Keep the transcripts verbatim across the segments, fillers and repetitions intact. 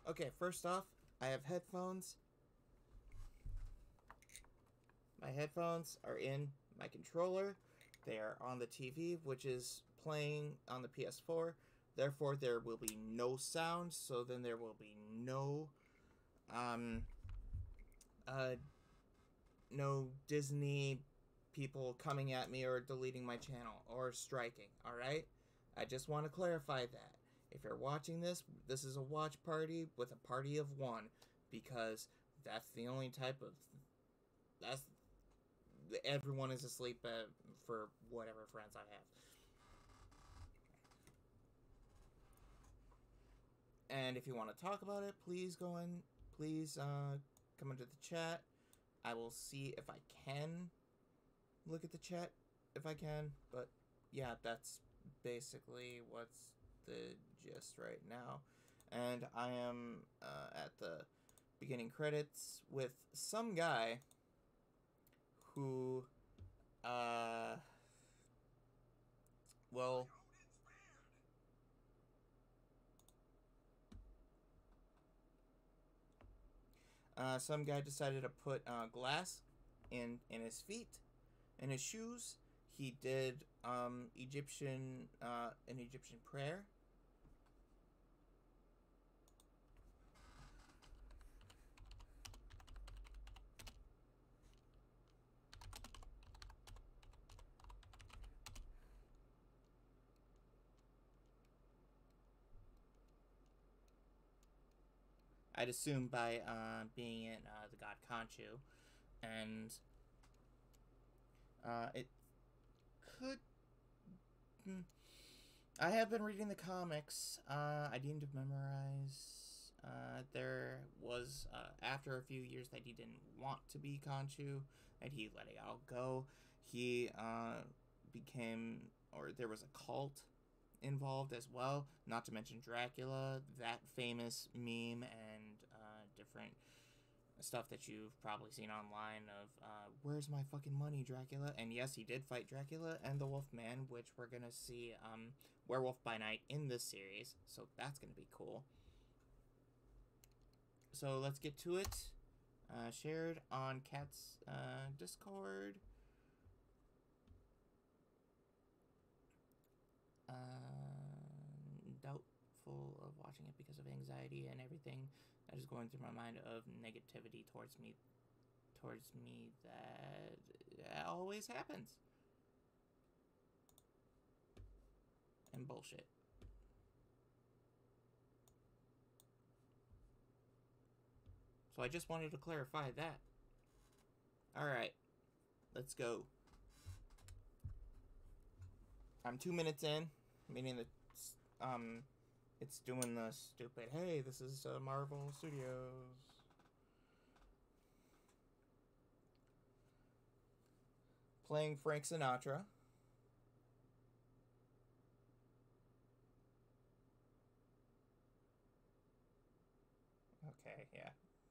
Okay, first off, I have headphones. My headphones are in my controller. They are on the T V, which is playing on the P S four. Therefore, there will be no sound, so then there will be no, um, uh, no Disney people coming at me or deleting my channel or striking, alright? I just want to clarify that. If you're watching this, this is a watch party with a party of one, because that's the only type of, that's, everyone is asleep uh, for whatever friends I have. And if you want to talk about it, please go in, please uh, come into the chat. I will see if I can look at the chat, if I can, but yeah, that's basically what's the gist right now. And I am uh, at the beginning credits with some guy who, uh, well, uh, some guy decided to put uh, glass in in his feet, in his shoes. He did um, Egyptian, uh, an Egyptian prayer. I'd assume by uh, being in uh, the god Khonshu, and uh, it could. Hmm, I have been reading the comics. Uh, I didn't memorize. Uh, there was uh, after a few years that he didn't want to be Khonshu, and he let it all go. He uh, became, or there was a cult involved as well. Not to mention Dracula, that famous meme, and uh, different stuff that you've probably seen online of uh, where's my fucking money, Dracula? And yes, he did fight Dracula and the Wolfman, which we're gonna see um, Werewolf by Night in this series, so that's gonna be cool. So let's get to it. Uh, shared on Cat's uh, Discord. Uh, doubtful of watching it because of anxiety and everything that is going through my mind of negativity towards me, towards me that, that always happens. And bullshit. So I just wanted to clarify that. Alright. Let's go. I'm two minutes in, meaning that um, it's doing the stupid, hey, this is uh, Marvel Studios. Playing Frank Sinatra. Okay, yeah.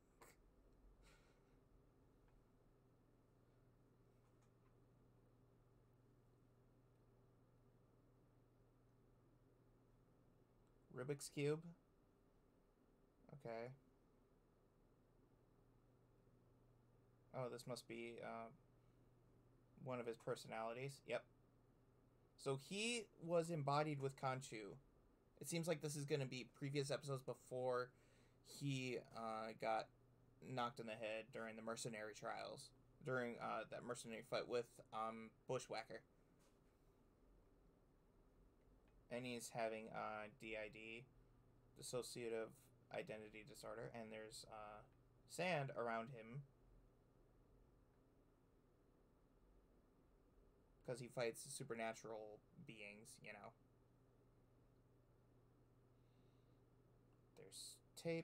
Rubik's Cube. Okay. Oh, this must be uh, one of his personalities. Yep. So he was embodied with Khonshu. It seems like this is going to be previous episodes before he uh, got knocked in the head during the mercenary trials. During uh, that mercenary fight with um, Bushwhacker. And he's having uh, D I D, dissociative identity disorder, and there's uh, sand around him because he fights supernatural beings, you know. There's tape.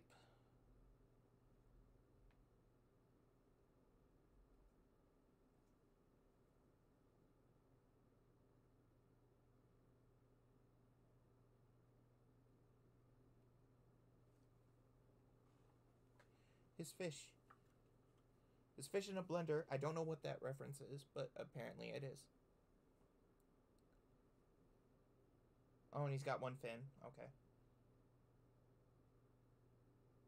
His fish. His fish in a blender. I don't know what that reference is, but apparently it is. Oh, and he's got one fin. Okay.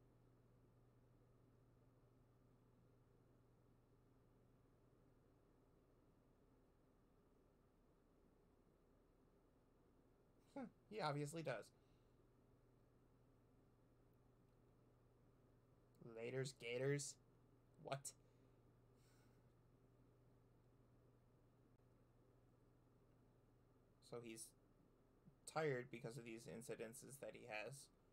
Huh, he obviously does. Laters, gators. What? So he's tired because of these incidences that he has.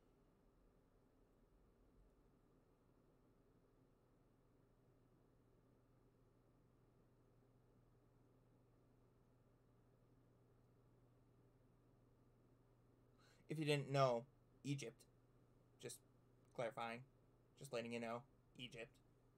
If you didn't know, Egypt. Just clarifying. Just letting you know. Egypt.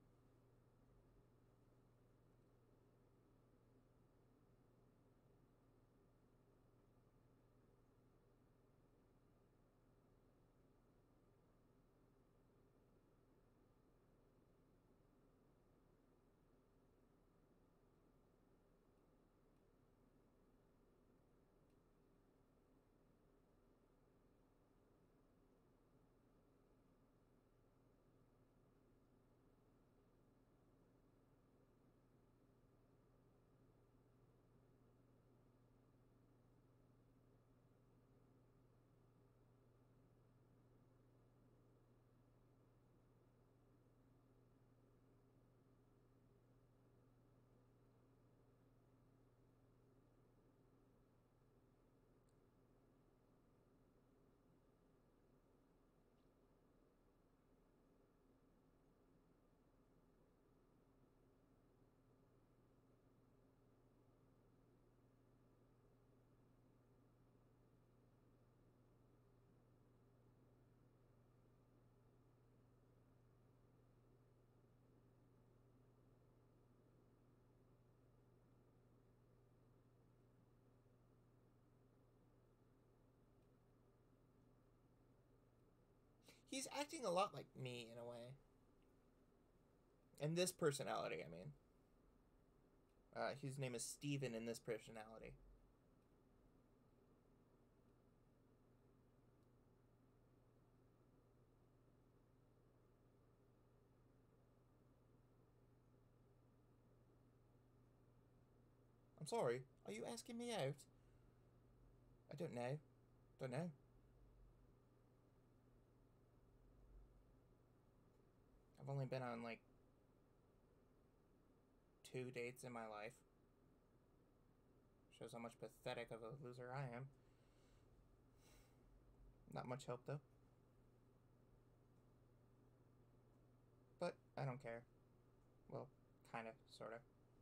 He's acting a lot like me in a way. And this personality, I mean. Uh, his name is Steven in this personality. I'm sorry, are you asking me out? I don't know. Don't know. I've only been on like two dates in my life. Shows how much pathetic of a loser I am. Not much help though. But I don't care. Well, kinda, sorta.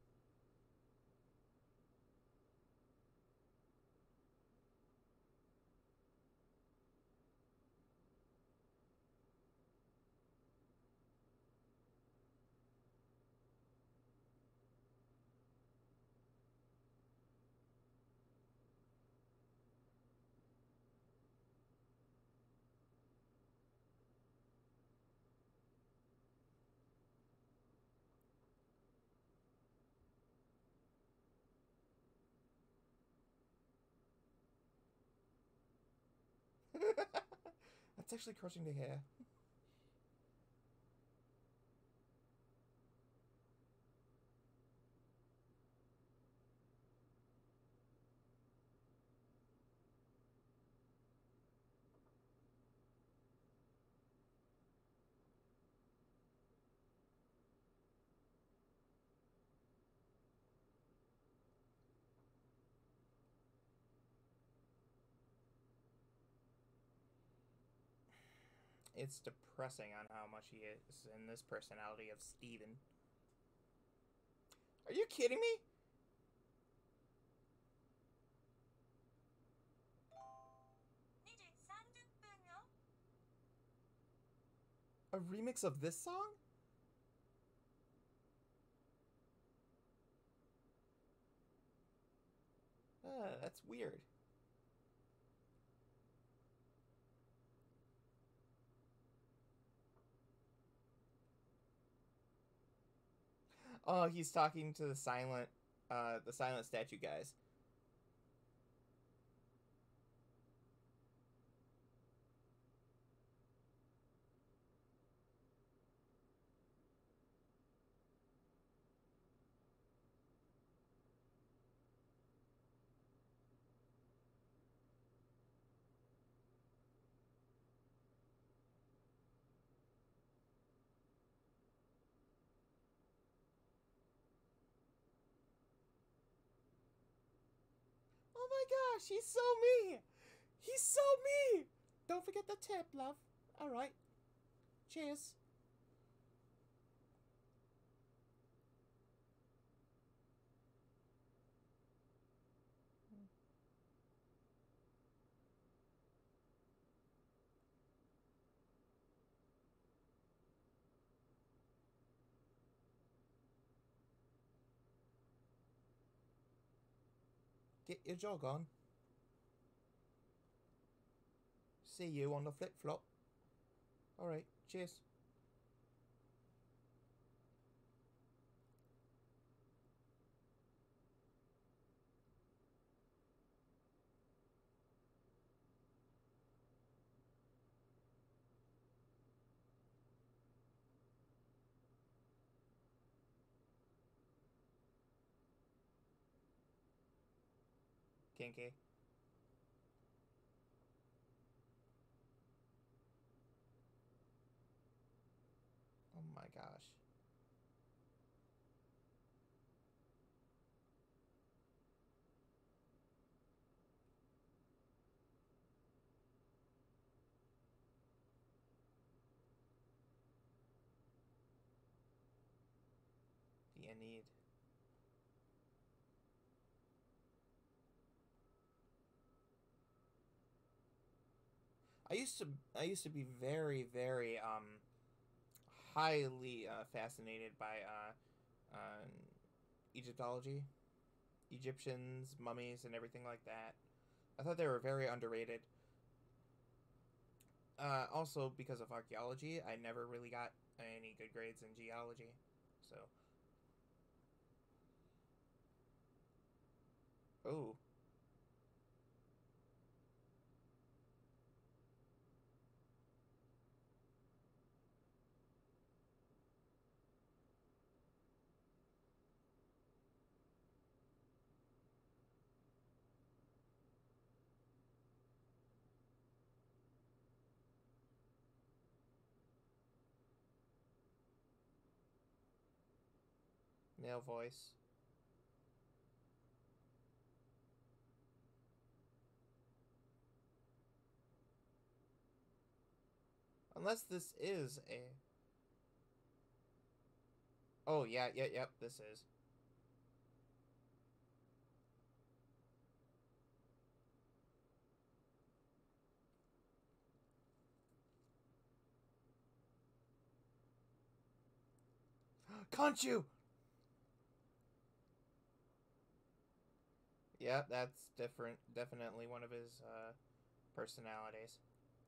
That's actually crushing to hear. It's depressing on how much he is in this personality of Steven. Are you kidding me? A remix of this song? Uh, that's weird. Oh, he's talking to the silent, uh, the silent statue guys. my gosh, he's so mean. He's so mean. Don't forget the tip, love. All right. Cheers. Get your jog on. See you on the flip-flop. Alright, cheers. Kinky. Oh my gosh. Do you need? I used to I used to be very very um highly uh, fascinated by uh, uh, Egyptology, Egyptians, mummies, and everything like that. I thought they were very underrated. Uh, also, because of archaeology, I never really got any good grades in geology. So, oh, male voice. Unless this is a. Oh yeah, yeah, yep. This is. Can't you? Yeah, that's different. Definitely one of his uh, personalities.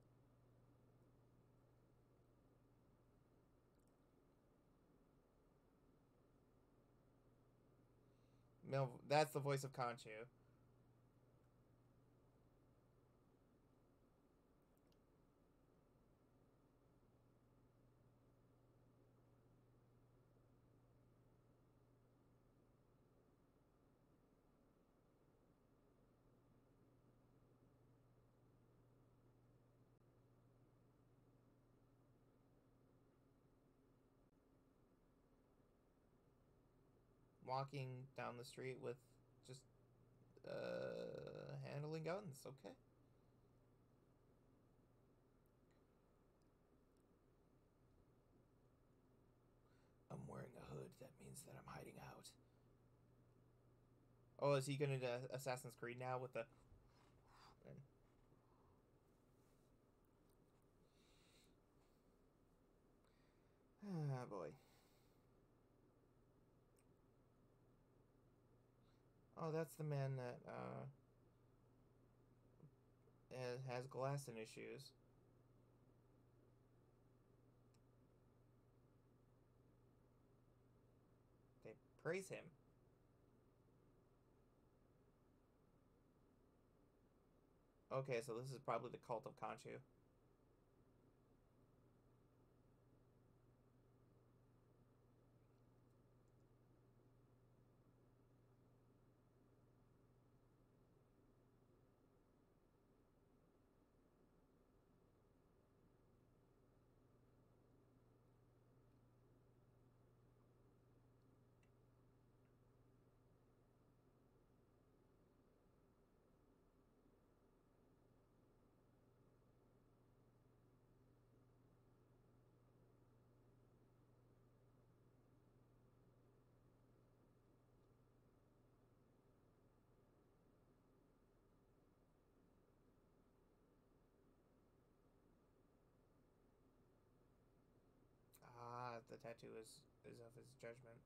Male. That's the voice of Conchu. Walking down the street with just uh, handling guns. Okay. I'm wearing a hood. That means that I'm hiding out. Oh, is he gonna do Assassin's Creed now with the? Ah, boy. Oh, that's the man that uh has glass in his shoes. They praise him. Okay, so this is probably the cult of Conchu. the tattoo is, is of his judgment.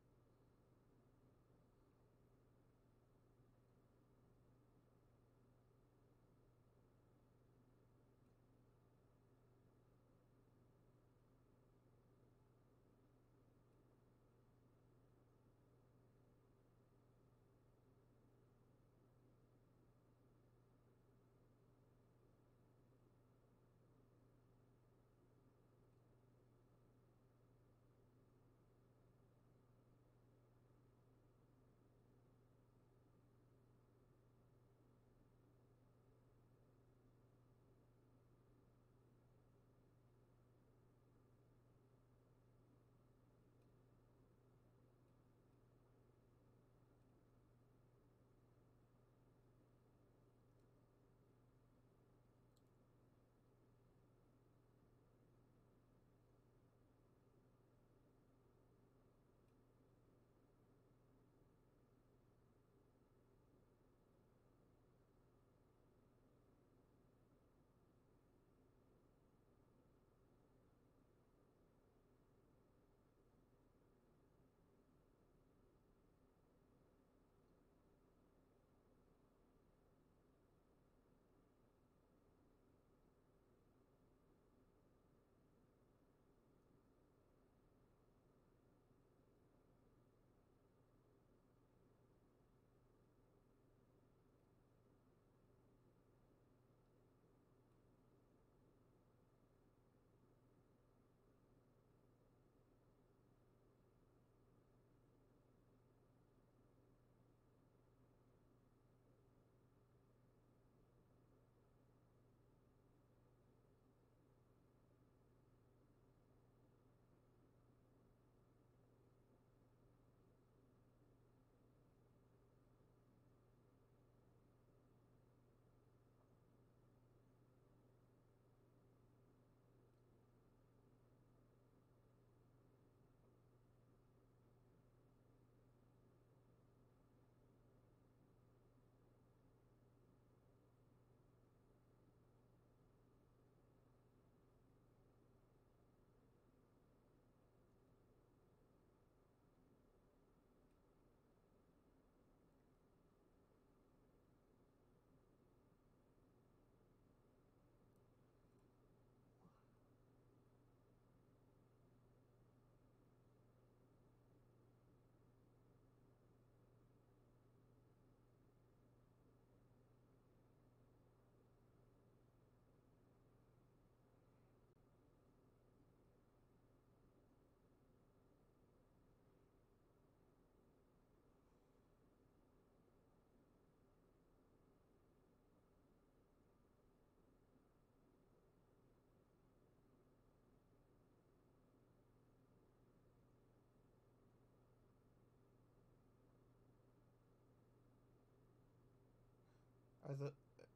Are the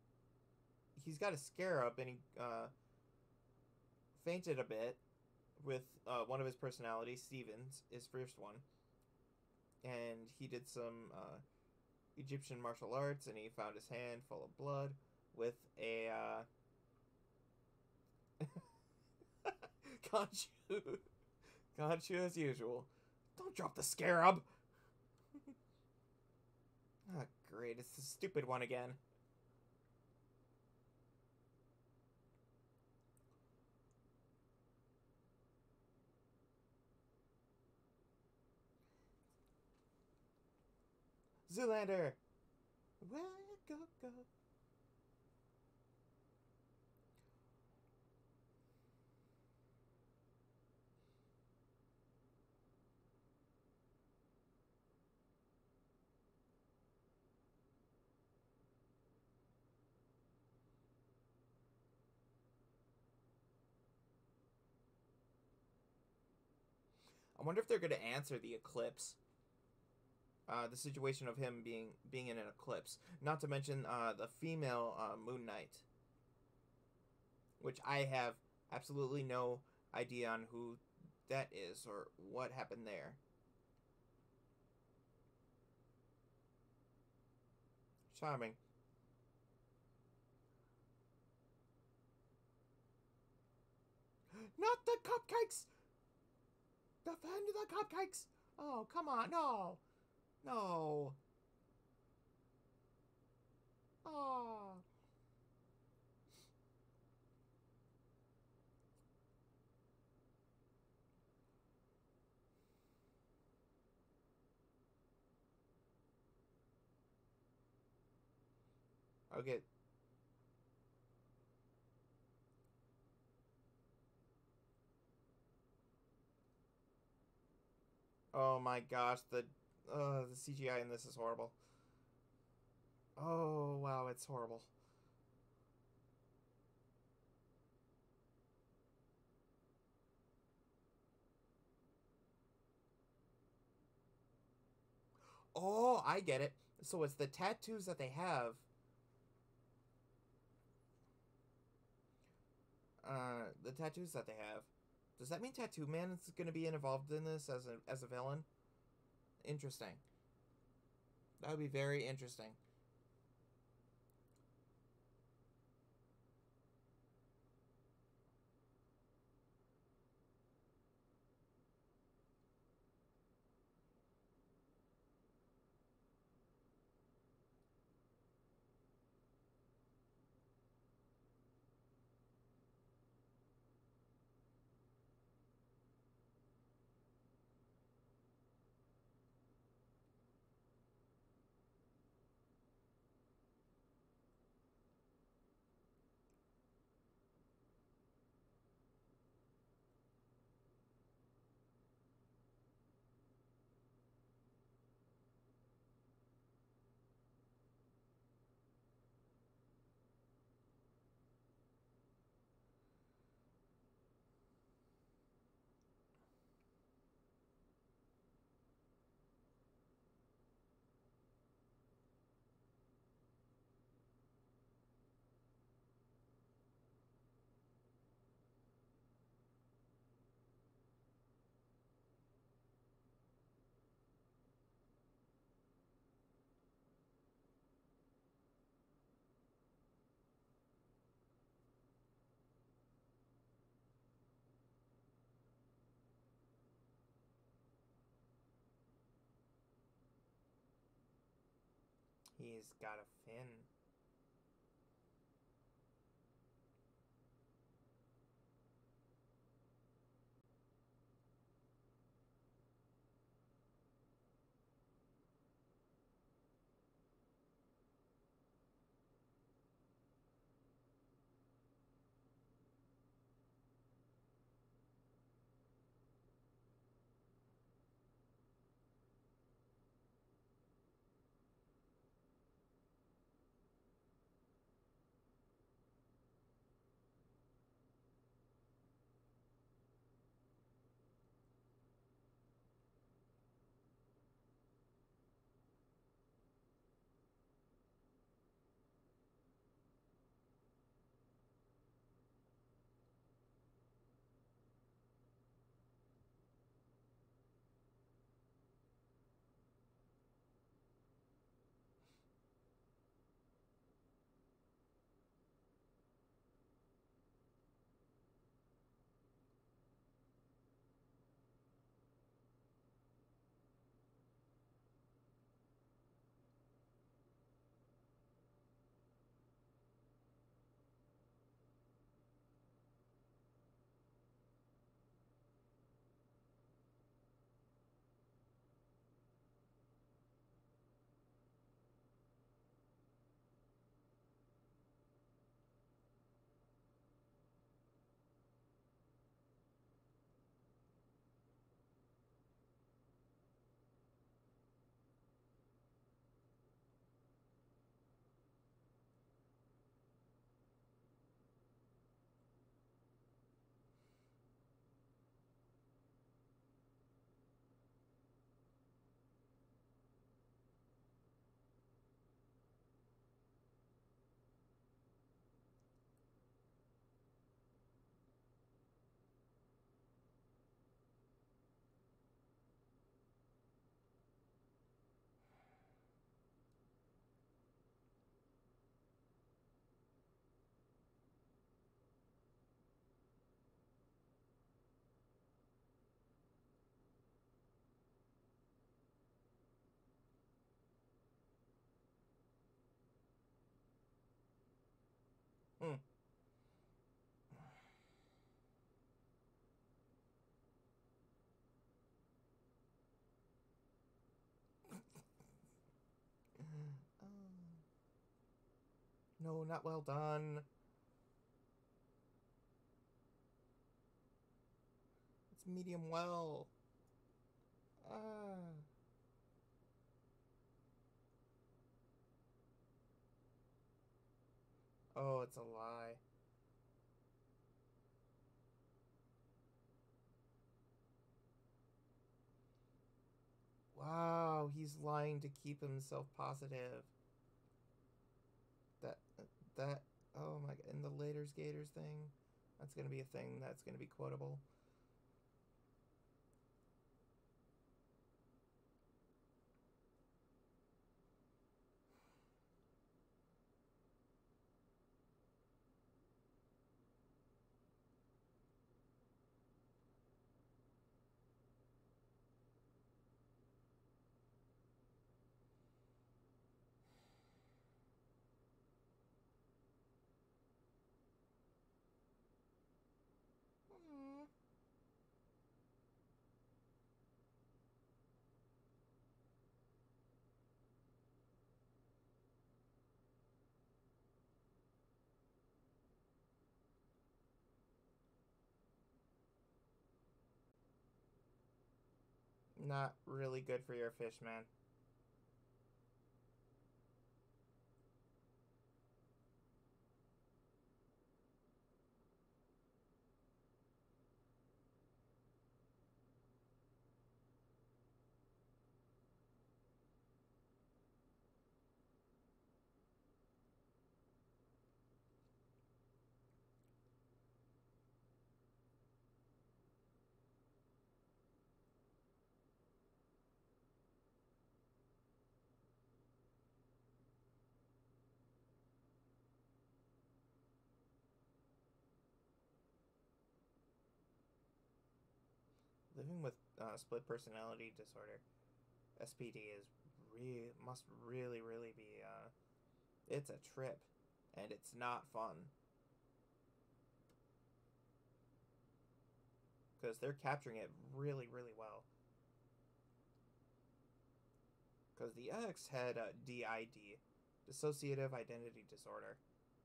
he's got a scarab and he uh, fainted a bit with uh, one of his personalities, Stevens, his first one, and he did some uh, Egyptian martial arts, and he found his hand full of blood with a uh... Conchu, Conchu as usual. Don't drop the scarab. Ah, oh, great! It's the stupid one again. Zoolander! Where you go, go? I wonder if they're going to answer the eclipse. Uh, the situation of him being being in an eclipse. Not to mention uh, the female uh, Moon Knight. Which I have absolutely no idea on who that is or what happened there. Charming. Not the cupcakes! Defend the cupcakes! Oh, come on. No. No. Oh. Okay. Oh my gosh, the uh, the C G I in this is horrible. Oh wow, it's horrible. Oh, I get it. So it's the tattoos that they have. Uh, the tattoos that they have. Does that mean Tattoo Man is going to be involved in this as a as a villain? Interesting. That would be very interesting. He's got a fin. no, not well done. It's medium well. Ah. Oh, it's a lie. Wow, he's lying to keep himself positive. That, that, oh my god, in the Laters Gators thing, that's gonna be a thing that's gonna be quotable. Mm. Not really good for your fish, man. Living with uh, split personality disorder, S P D, is re- must really, really be, uh, it's a trip, and it's not fun. Because they're capturing it really, really well. Because the X had a D I D, dissociative identity disorder.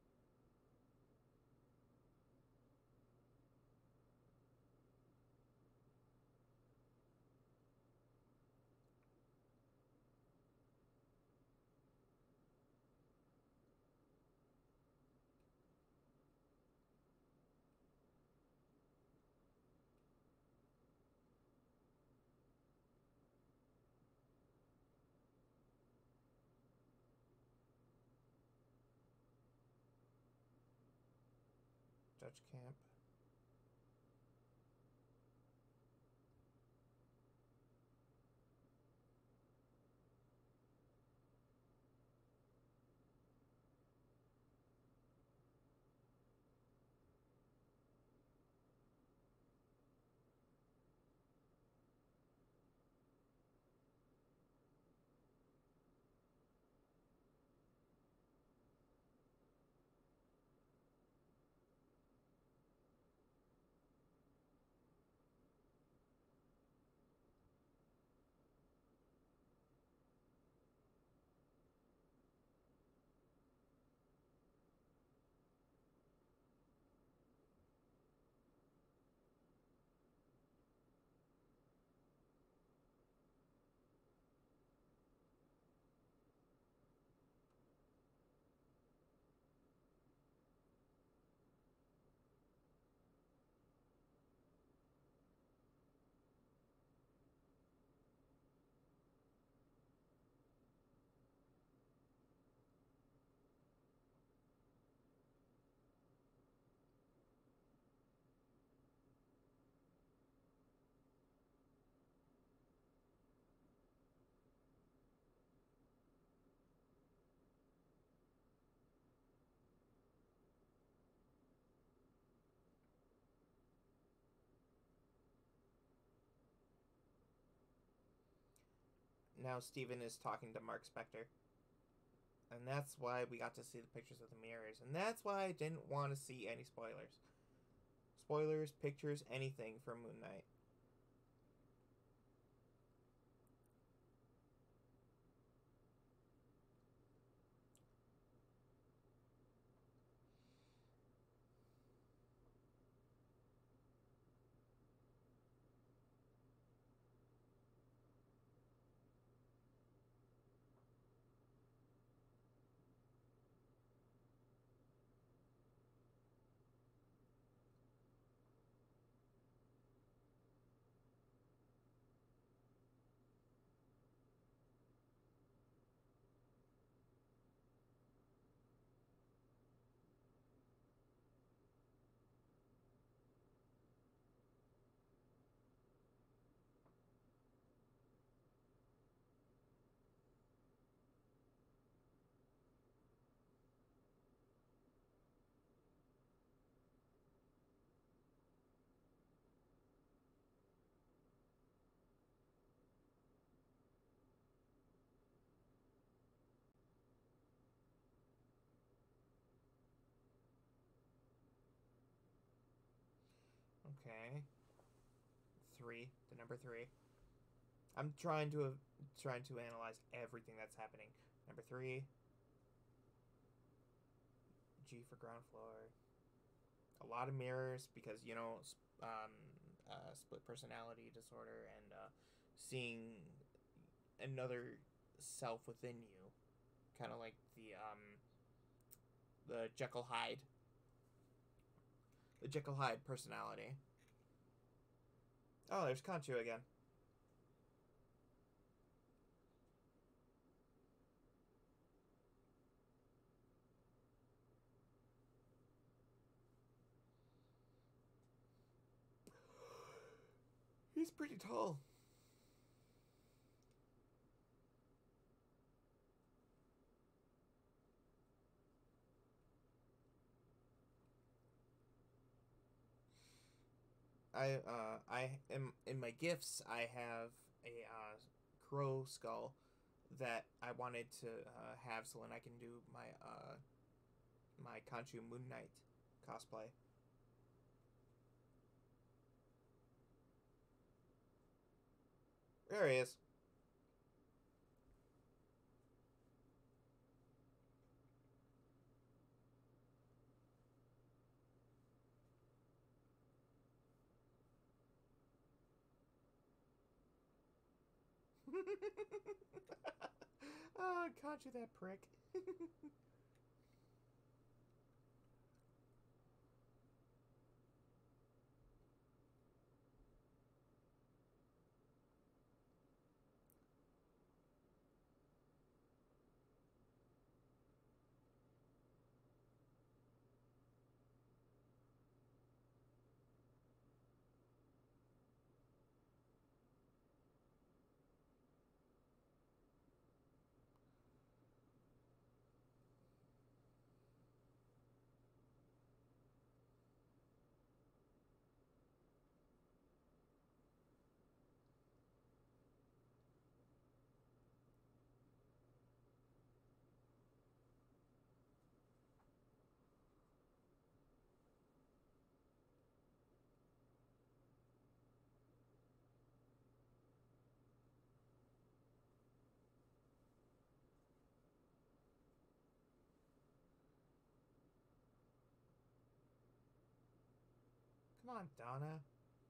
Judge Camp. Now Steven is talking to Mark Spector. And that's why we got to see the pictures of the mirrors. And that's why I didn't want to see any spoilers. Spoilers, pictures, anything for Moon Knight. Okay. Three. The number three. I'm trying to uh, trying to analyze everything that's happening. Number three. G for ground floor. A lot of mirrors because, you know, um, uh, split personality disorder and uh, seeing another self within you, kind of like the um, the Jekyll Hyde, the Jekyll Hyde personality. Oh, there's Conchu again. He's pretty tall. I uh I am in my gifts. I have a uh, crow skull that I wanted to uh, have so when I can do my uh my Conchu Moon Knight cosplay. There he is. Oh, Conchu, that prick. Come on, Donna.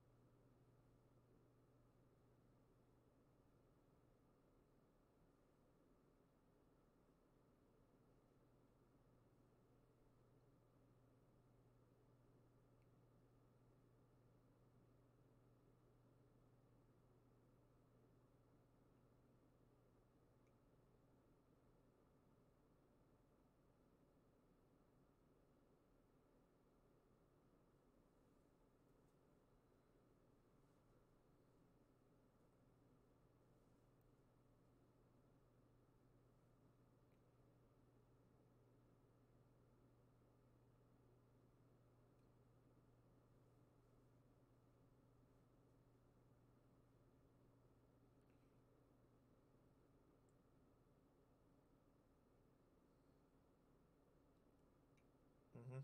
Mm-hmm.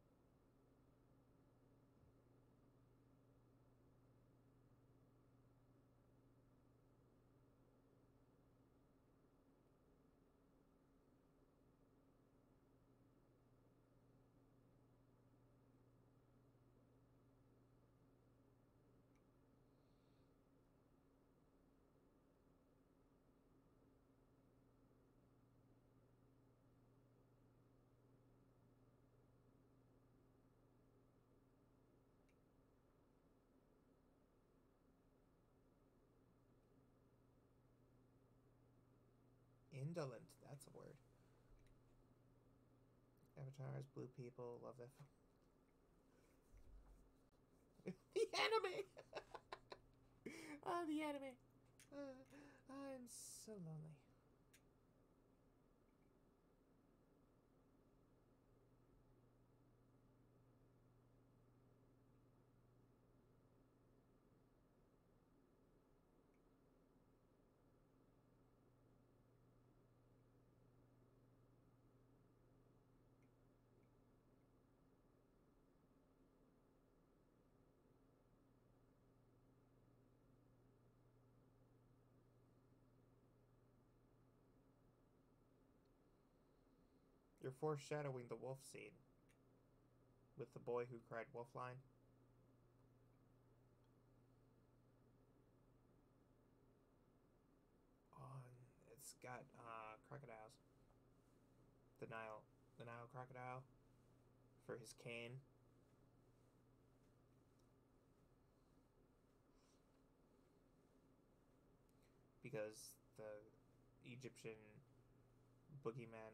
Indolent. That's a word. Avatars, blue people, love that. The anime! Oh, the anime. Uh, I'm so lonely. You're foreshadowing the wolf scene with the boy who cried wolf line. Oh, it's got uh, crocodiles. The Nile, the Nile crocodile for his cane. Because the Egyptian boogeyman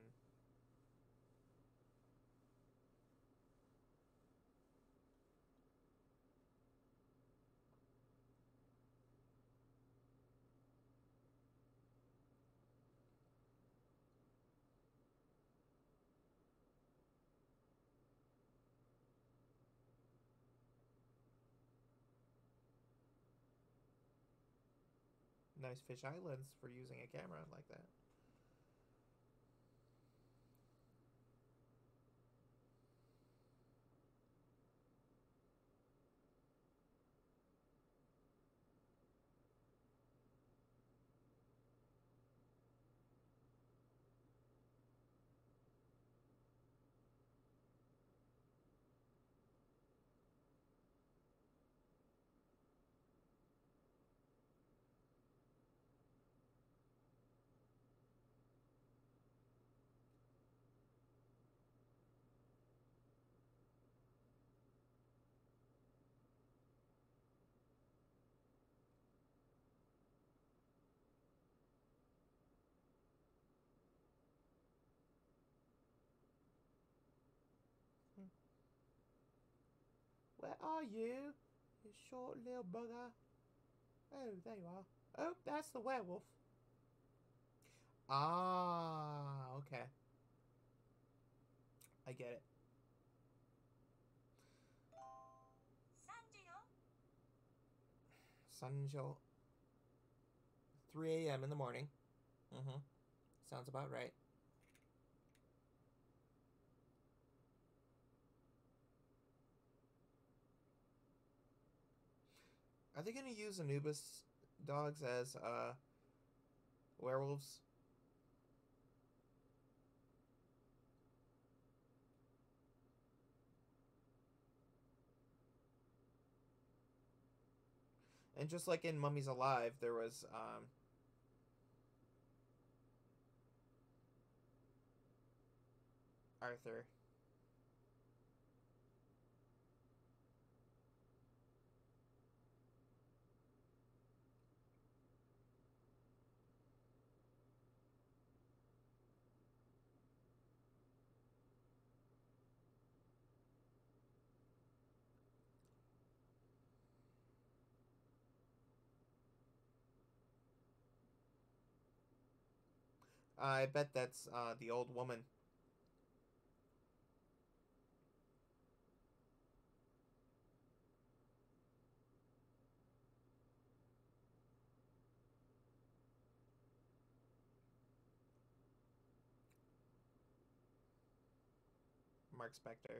nice fish islands for using a camera like that. Where are you, you short little bugger? Oh, there you are. Oh, that's the werewolf. Ah, okay. I get it. ᚴᛅᚠᚠᚁ. three A M in the morning. Mm-hmm. Sounds about right. Are they going to use Anubis dogs as uh, werewolves? And just like in Mummies Alive, there was um, Arthur. I bet that's uh, the old woman. Mark Spector.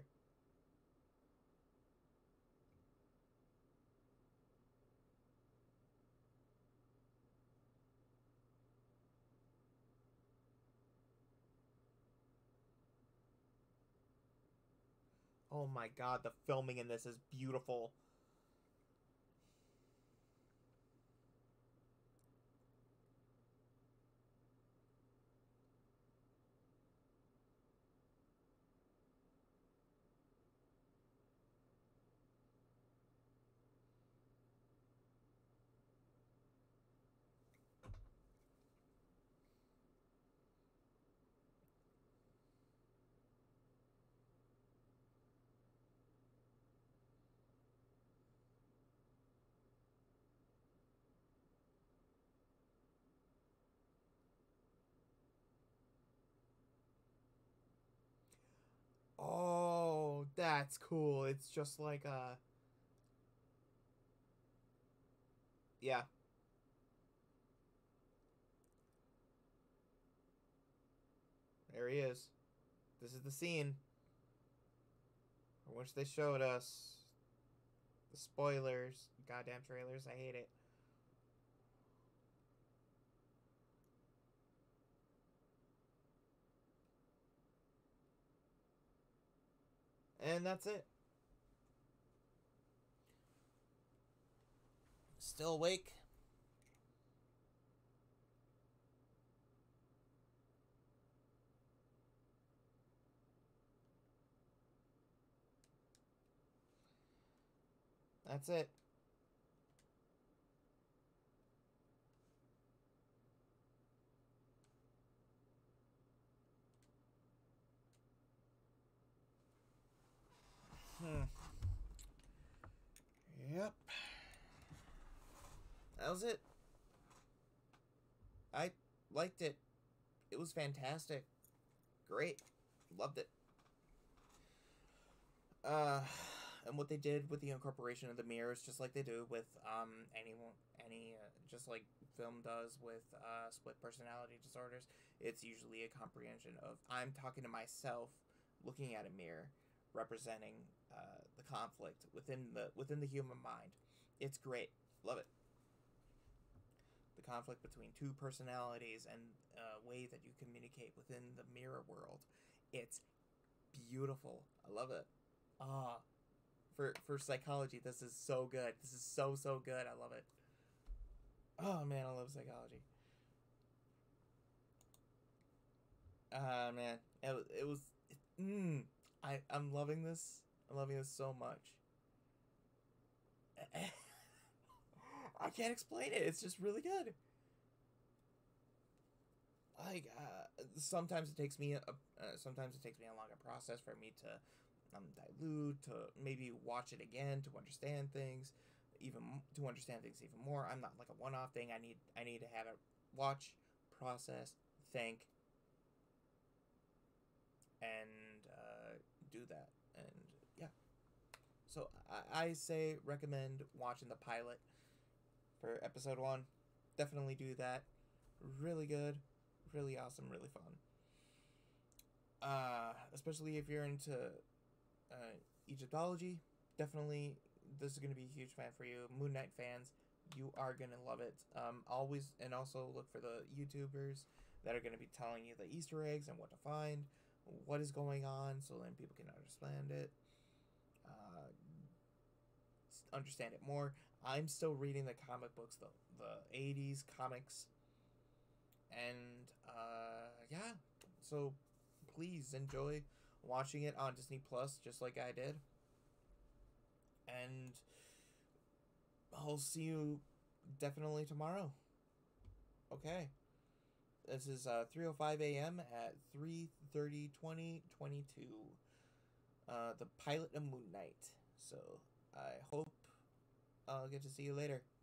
Oh my god, the filming in this is beautiful. Oh, that's cool. It's just like a... Yeah. There he is. This is the scene. I wish they showed us. The spoilers. Goddamn trailers. I hate it. And that's it. Still awake? That's it. Hmm. Yep. That was it. I liked it. It was fantastic. Great. Loved it. Uh, and what they did with the incorporation of the mirrors, just like they do with um any any uh, just like film does with uh, split personality disorders, it's usually a comprehension of I'm talking to myself, looking at a mirror, representing uh, the conflict within the within the human mind. It's great. Love it. The conflict between two personalities and uh, way that you communicate within the mirror world. It's beautiful. I love it. Ah, for for psychology, this is so good. This is so so good. I love it. Oh man, I love psychology. Ah man, it, it was. It, mm, I I'm loving this. I'm loving this so much. I can't explain it. It's just really good. Like uh, sometimes it takes me a, uh, sometimes it takes me a longer process for me to um, dilute, to maybe watch it again to understand things, even to understand things even more. I'm not like a one-off thing. I need I need to have it watch, process, think, and uh, do that. And yeah, so I, I say recommend watching the pilot for episode one. Definitely do that. Really good, really awesome, really fun. Uh, especially if you're into uh, Egyptology, definitely this is going to be a huge fan for you. Moon Knight fans, you are going to love it. Um, always, and also look for the YouTubers that are going to be telling you the Easter eggs and what to find, what is going on, so then people can understand it, uh, understand it more. I'm still reading the comic books, the the eighties comics, and uh, yeah. So please enjoy watching it on Disney Plus, just like I did. And I'll see you definitely tomorrow. Okay. This is uh, three oh five a m at three thirty twenty twenty-two. Uh, the pilot of Moon Knight. So I hope I'll get to see you later.